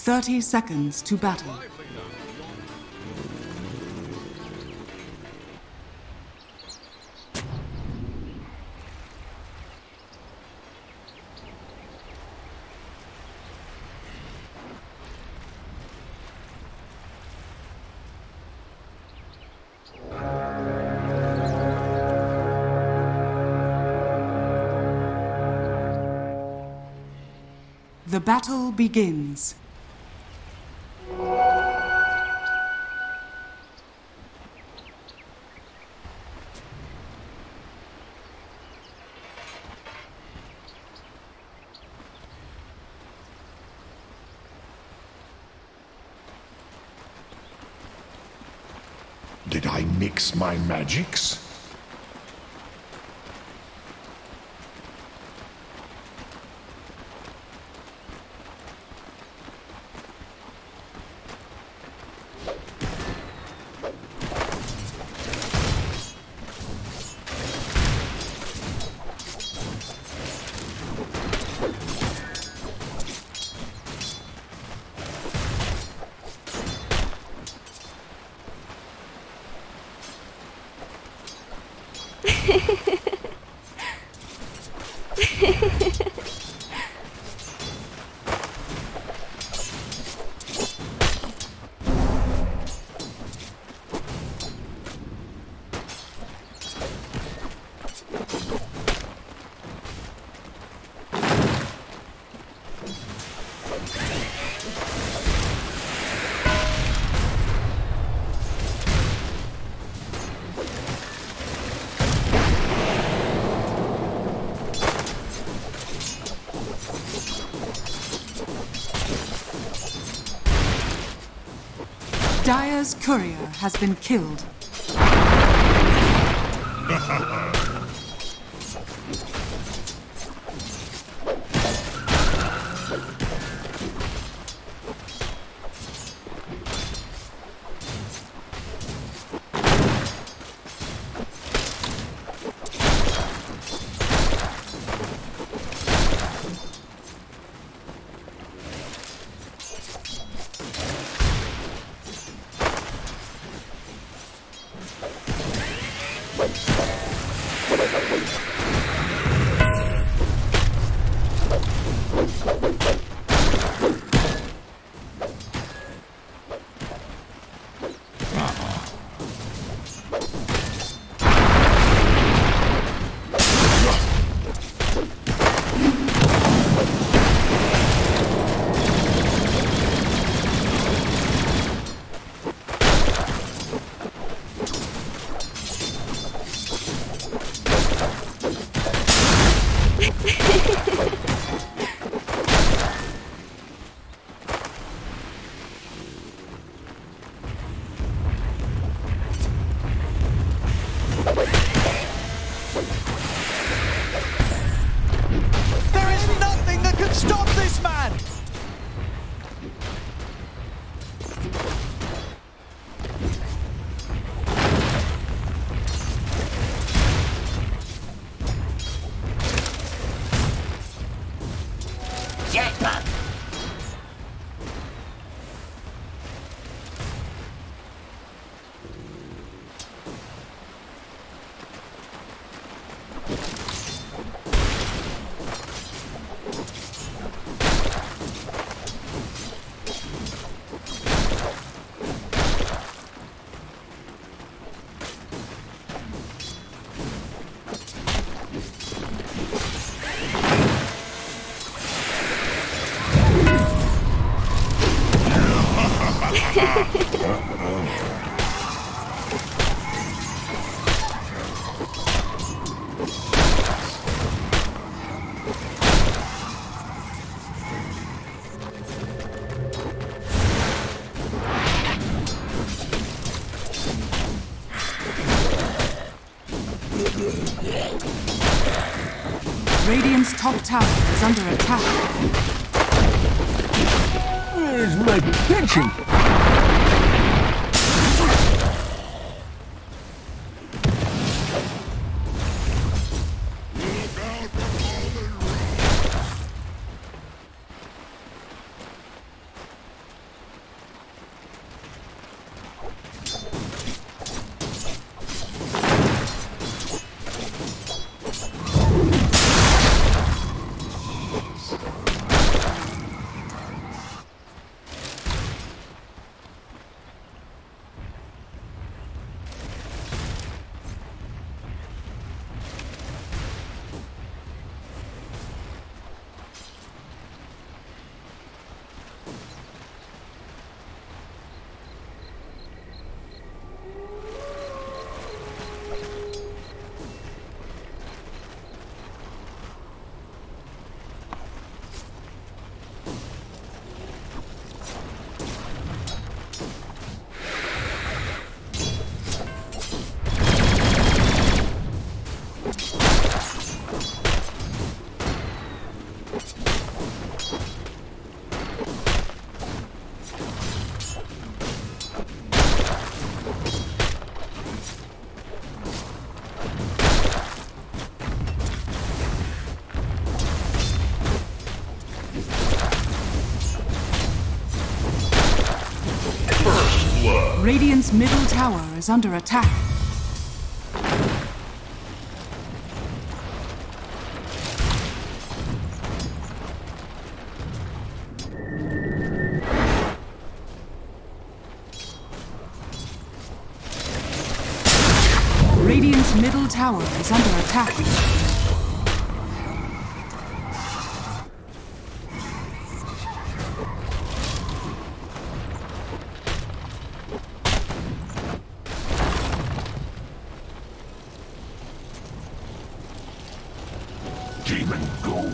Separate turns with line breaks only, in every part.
30 seconds to battle. The battle begins.
Did I mix my magics? Dire's courier has been killed. Radiant's top tower is under attack.
Where's my pension?
Radiant's middle tower is under attack. Radiant's middle tower is under attack.
Demon gold.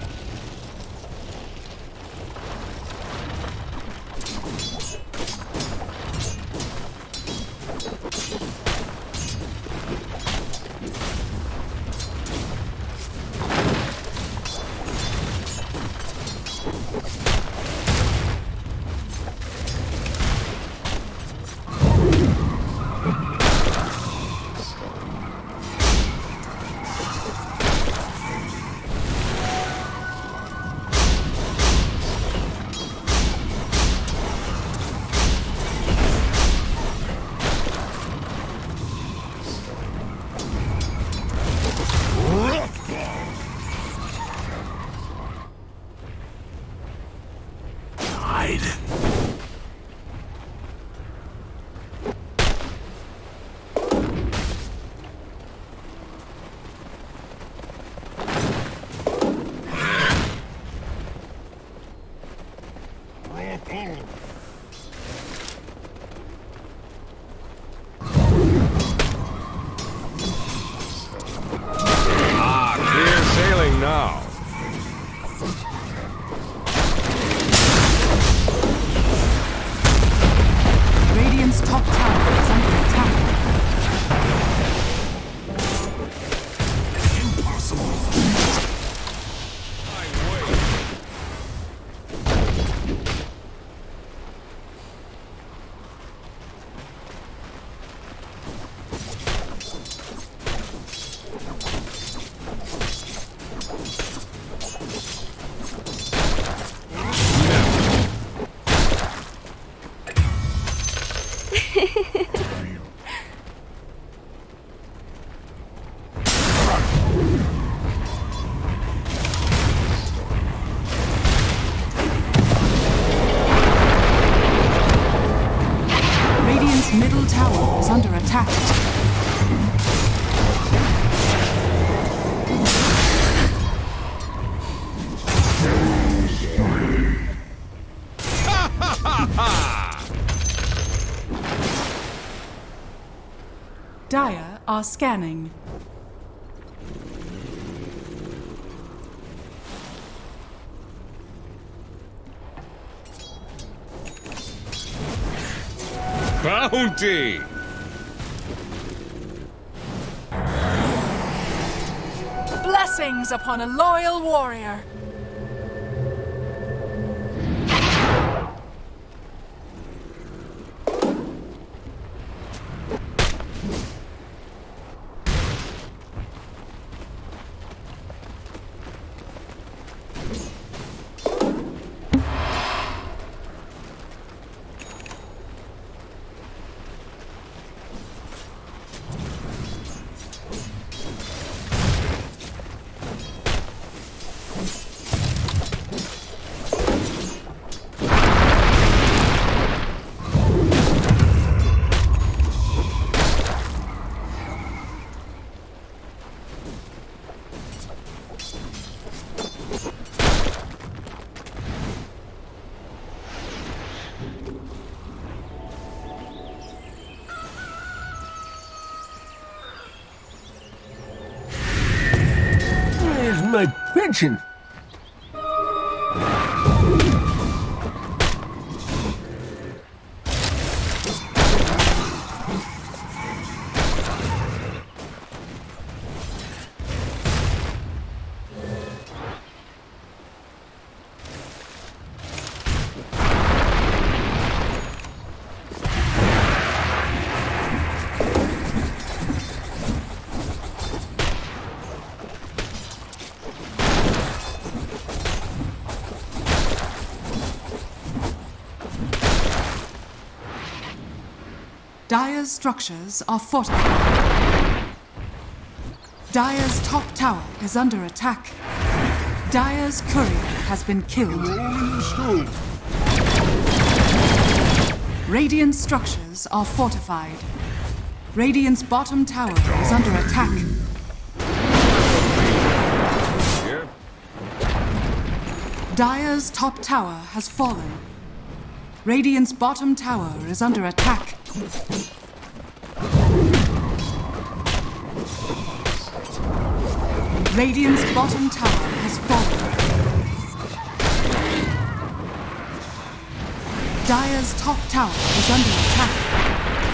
Clear sailing now.
Radiant's top tower is under attack.
Impossible.
Radiant's middle tower is under attack. Dire are scanning.
Bounty!
Blessings upon a loyal warrior.
Where's my pension?
Dire's structures are fortified. Dire's top tower is under attack. Dire's courier has been killed. Radiant structures are fortified. Radiant's bottom tower is under attack.
Here.
Dire's top tower has fallen. Radiant's bottom tower is under attack. Radiant's bottom tower has fallen. Dire's top tower is under attack.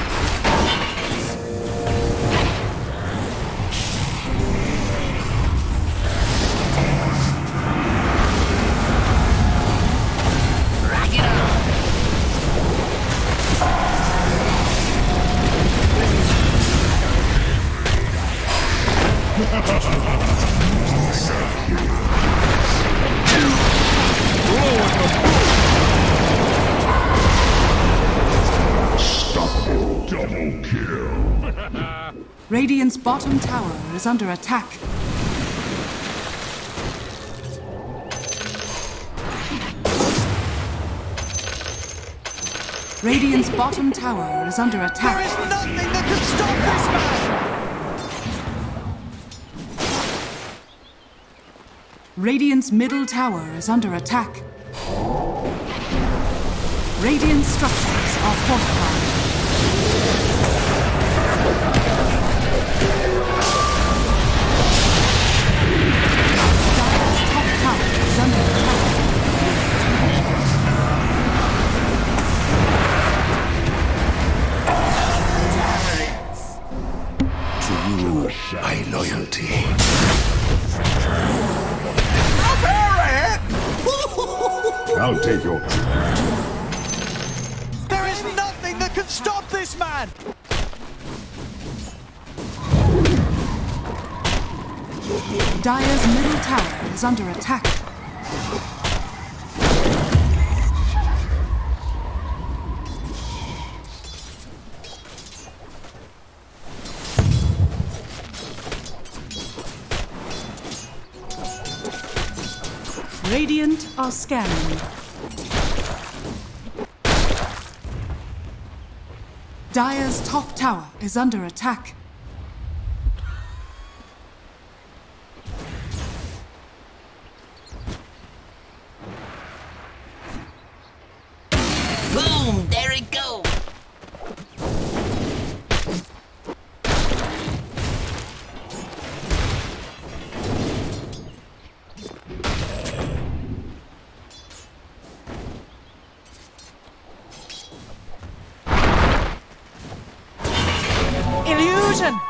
Double kill.
Radiant's bottom tower is under attack. Radiant's bottom tower is under attack.
There is nothing that can stop this man!
Radiant's middle tower is under attack. Radiant structures are fortified. Dire's top tower is under attack.
To you, my loyalty. I'll take your tribute.
There is nothing that can stop this man!
Dire's middle tower is under attack. Radiant are scanning. Dire's top tower is under attack.
Boom! There it goes!
Illusion!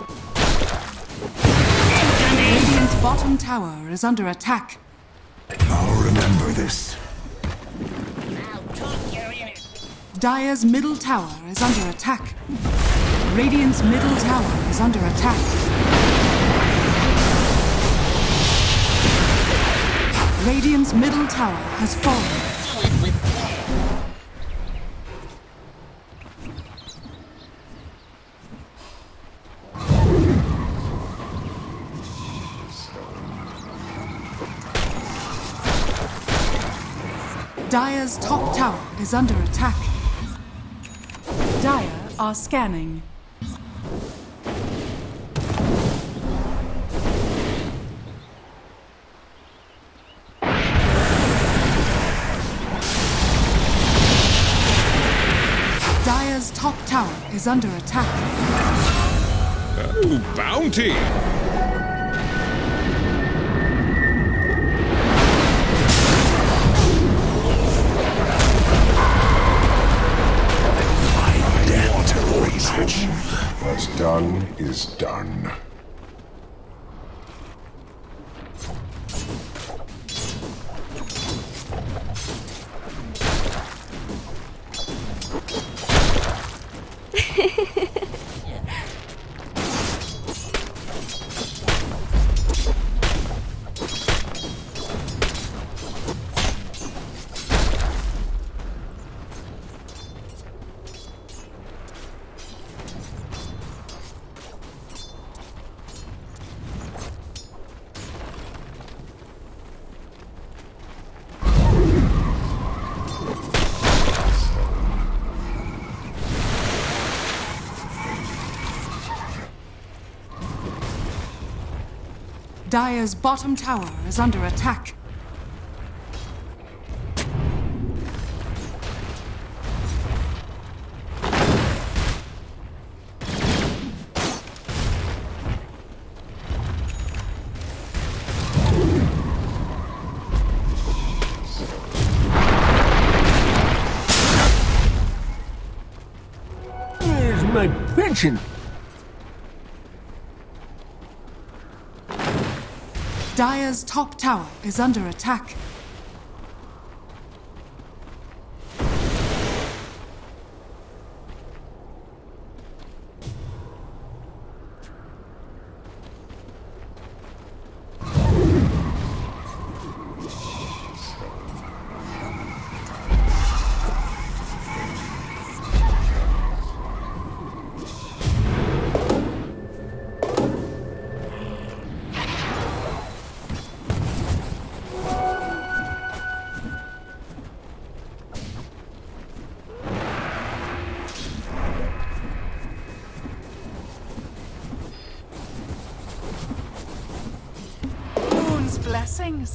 Radiant's bottom tower is under attack.
I'll remember this.
I'll talk your inner.
Dire's middle tower is under attack. Radiant's middle tower is under attack. Radiant's middle tower has fallen.
Do it with flair.
Dire's top tower is under attack. Dire are scanning. Dire's top tower is under attack.
Oh, bounty!
What's done is done.
Dire's bottom tower is under attack.
Where's my pension?
Dire's top tower is under attack. Moon's blessings.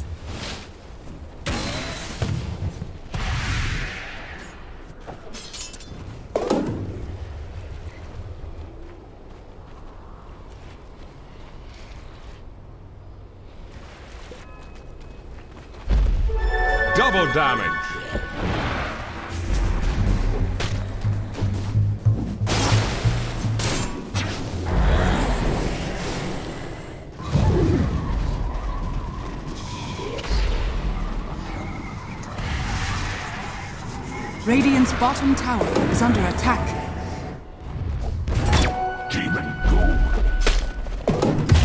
Double damage.
Radiant's bottom tower is under attack.
Demon go.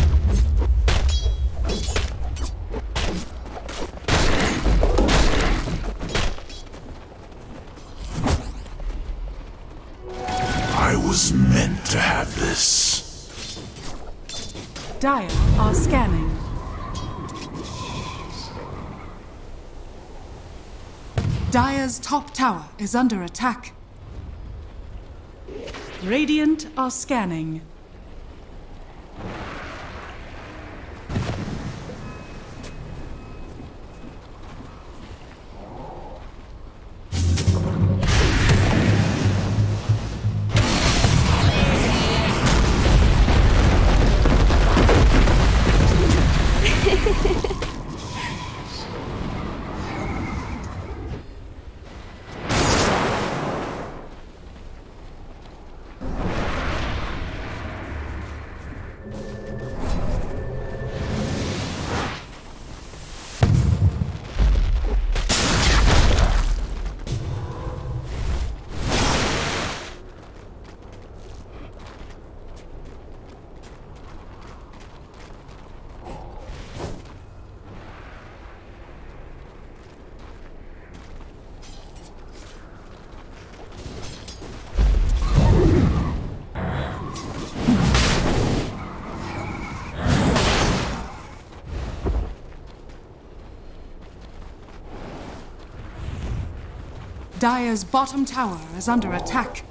I was meant to have this.
Dire are scanning. Dire's top tower is under attack. Radiant are scanning. Dire's bottom tower is under attack.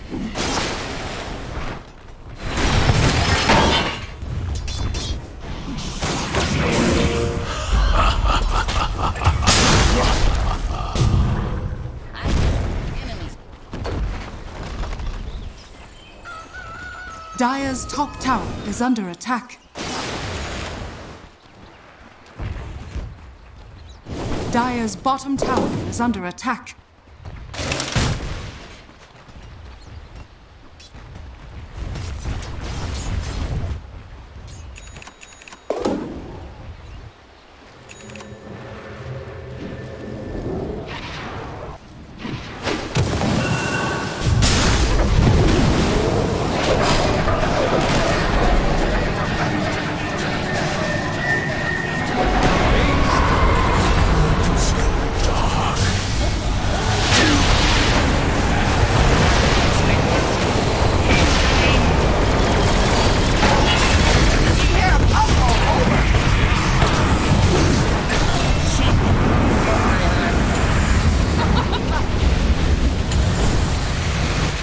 Dire's top tower is under attack. Dire's bottom tower is under attack.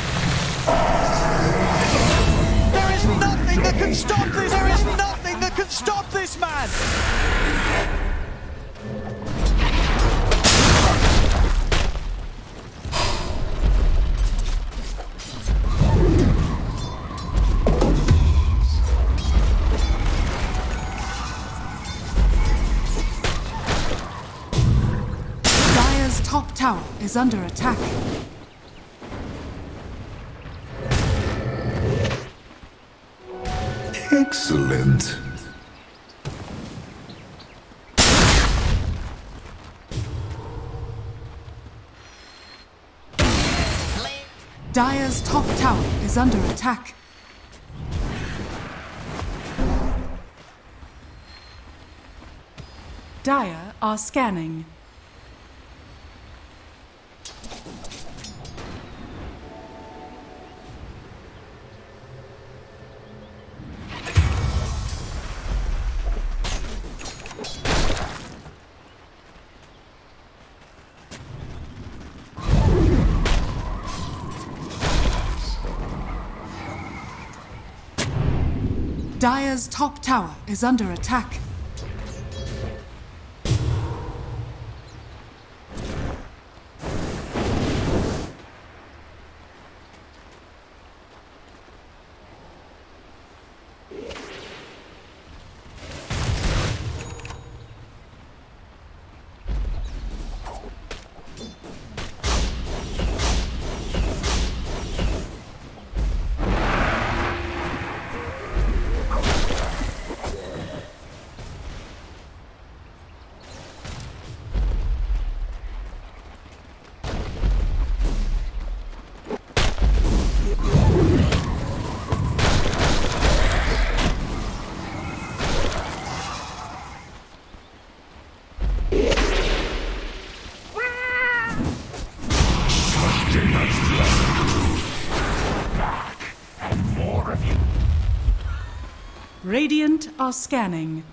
Stop this! There is nothing that can Stop this man!
Dire's top tower is under attack.
Excellent.
Dire's top tower is under attack. Dire are scanning. Dire's top tower is under attack. Radiant are scanning.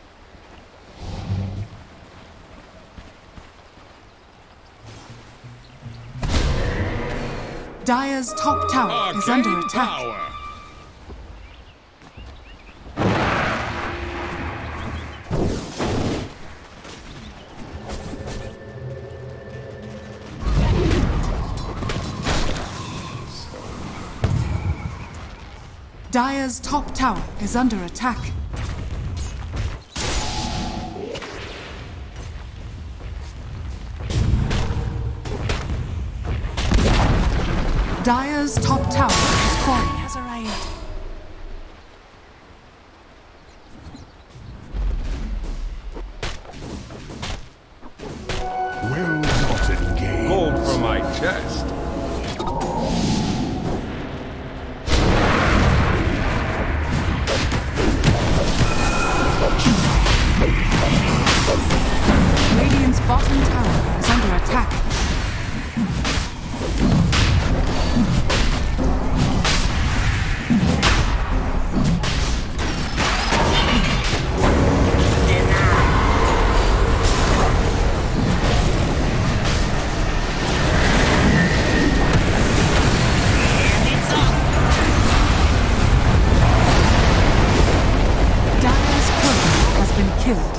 Dire's top tower is under attack.
Power.
Dire's top tower is under attack. Dire's top tower is falling. Has arrived.
Well not engaged.
Gold from my chest.
Radiant's bottom tower is under attack. Dire's courier has been killed.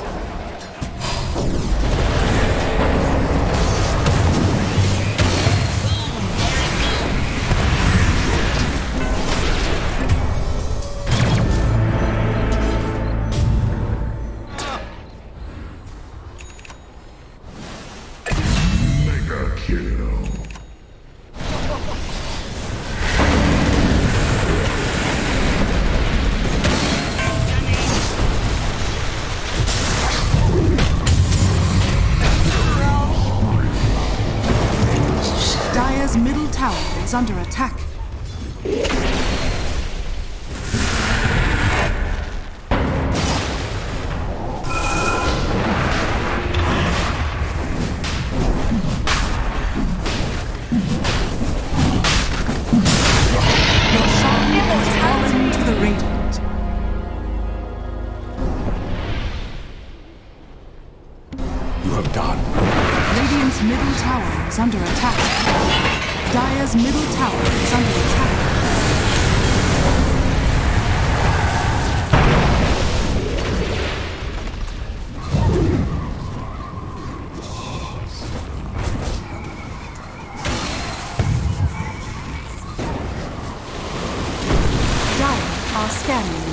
Mega kill.
Dire's middle tower is under attack. Your song has fallen to the Radiant.
You have done.
Radiant's middle tower is under attack. Dire's middle tower is under attack. scanning.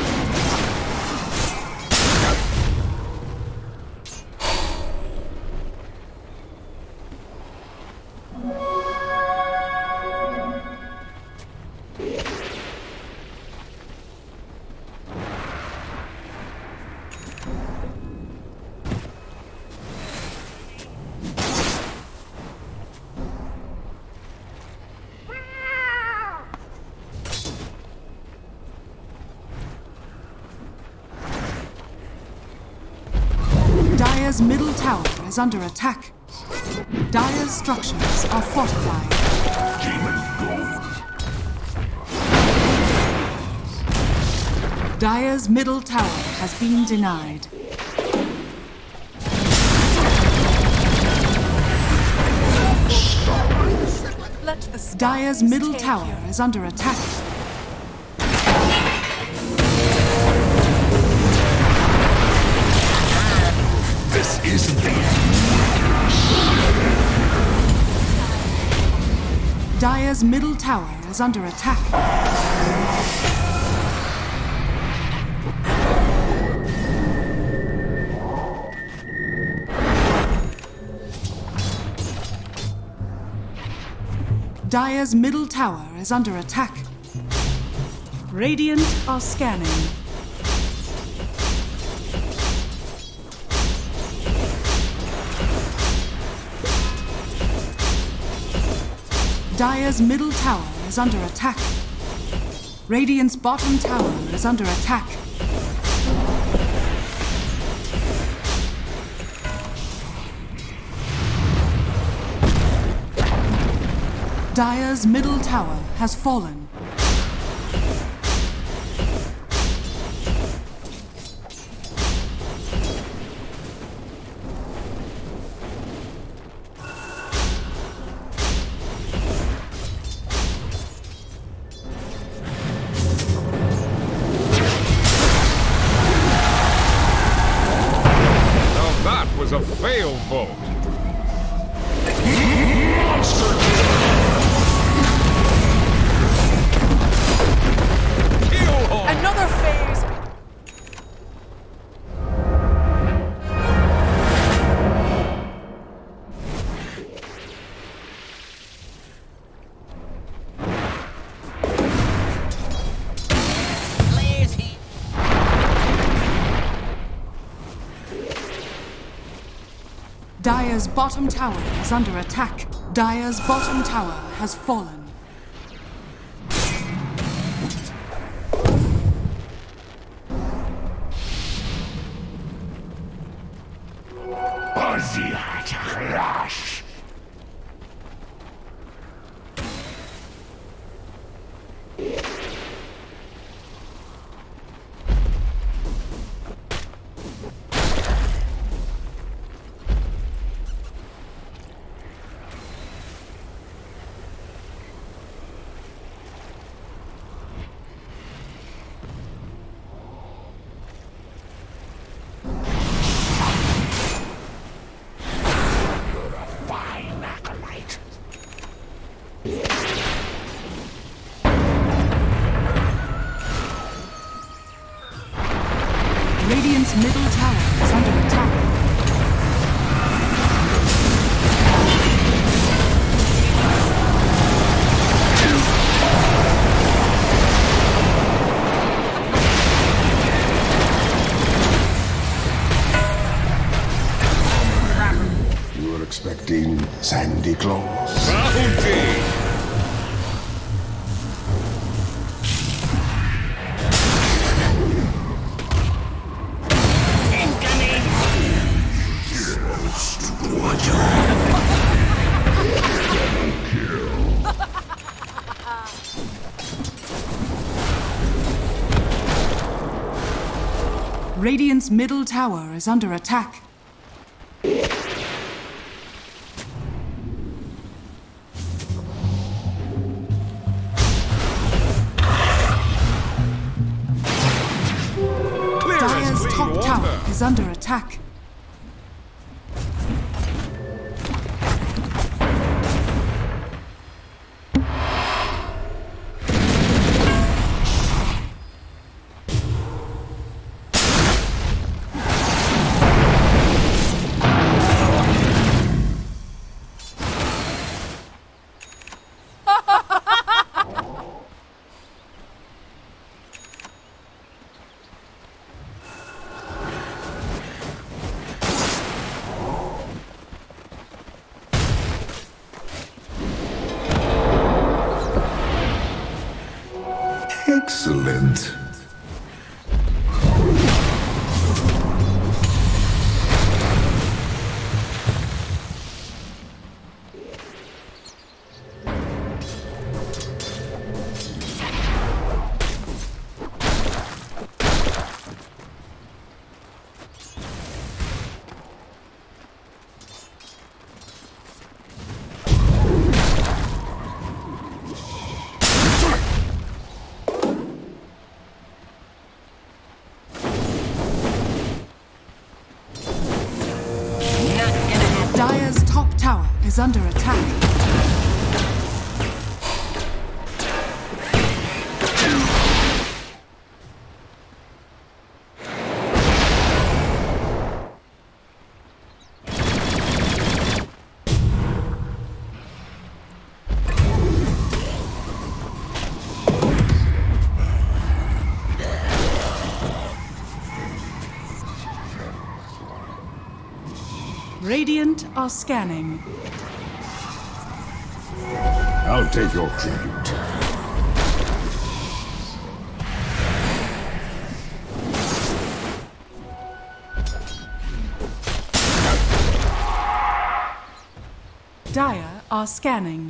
Dire's middle tower is under attack. Dire's structures are fortified.
Demon gold.
Dire's middle tower has been denied. Dire's middle tower is under attack.
This isn't the end.
Dire's middle tower is under attack. Dire's middle tower is under attack. Radiant are scanning. Dire's middle tower is under attack. Radiant's bottom tower is under attack. Dire's middle tower has fallen.
Was a failed bolt.
Monster
Kill hole.
Another phase.
Players here.
Dire's bottom tower is under attack. Dire's bottom tower has fallen.
Crash.
Radiant's middle tower is under attack.
You were expecting Sandy Claus?
Bounty.
Radiant's middle tower is under attack. Dire's top tower is under attack. is under attack. Radiant are scanning.
I'll take your tribute.
Dire are scanning.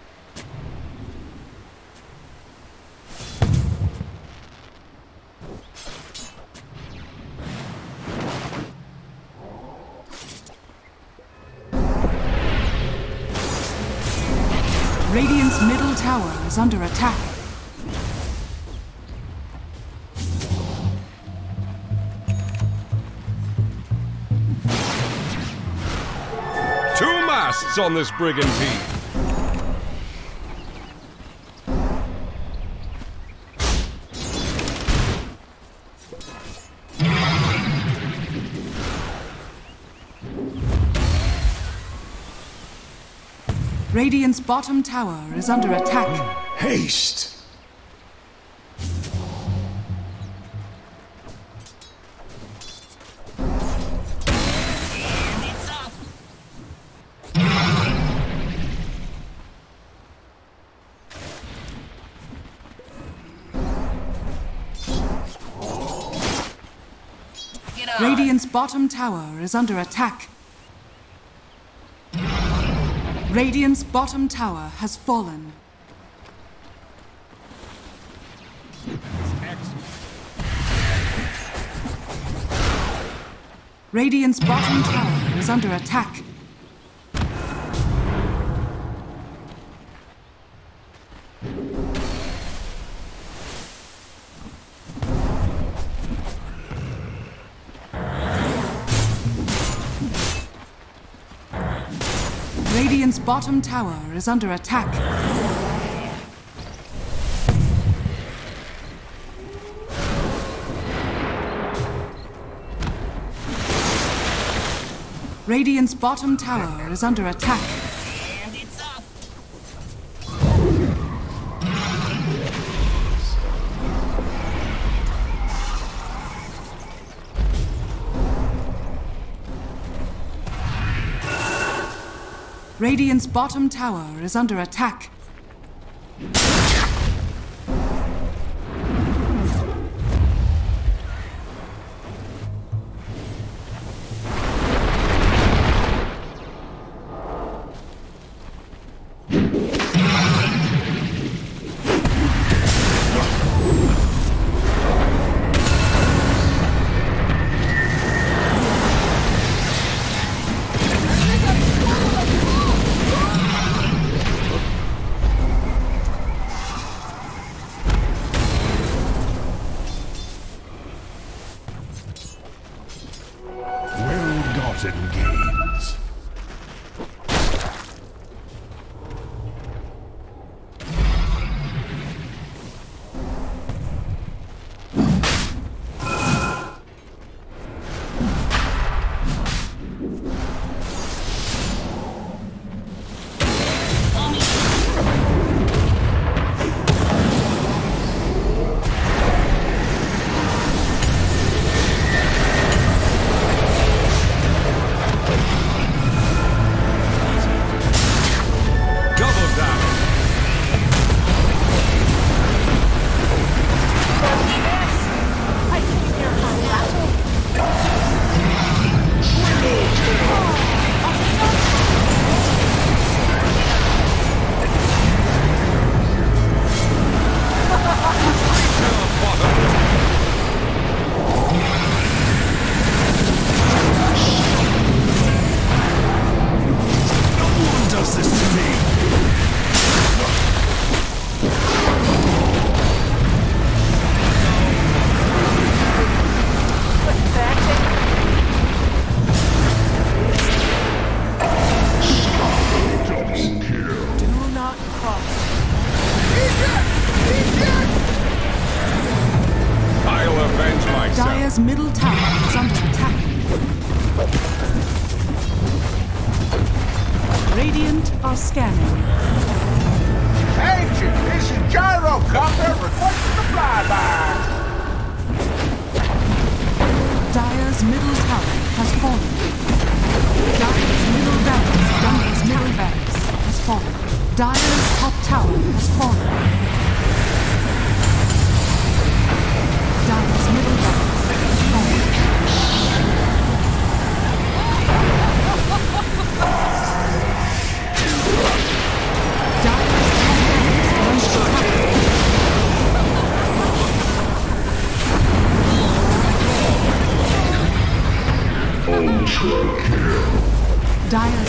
Radiant's middle tower is under attack.
Two masts on this brigantine.
Radiant's bottom tower is under attack.
Haste!
And it's off. Get on.
Radiant's bottom tower is under attack. Radiant's bottom tower has fallen. Radiant's bottom tower is under attack. Radiant's bottom tower is under attack. Radiant's bottom tower is under attack.
And it's off.
Radiant's bottom tower is under attack.
Well-gotten gains.
Dire's middle tower is under attack. Radiant are scanning.
Agent, this is Gyrocopter requesting a flyby.
Dire's middle tower has fallen. Dire's middle barracks, Dire's middle barracks has fallen. Dire's top tower has fallen. Dire's middle barracks has fallen. Dire's top barracks is under attack.
Ultra kill.
Dire's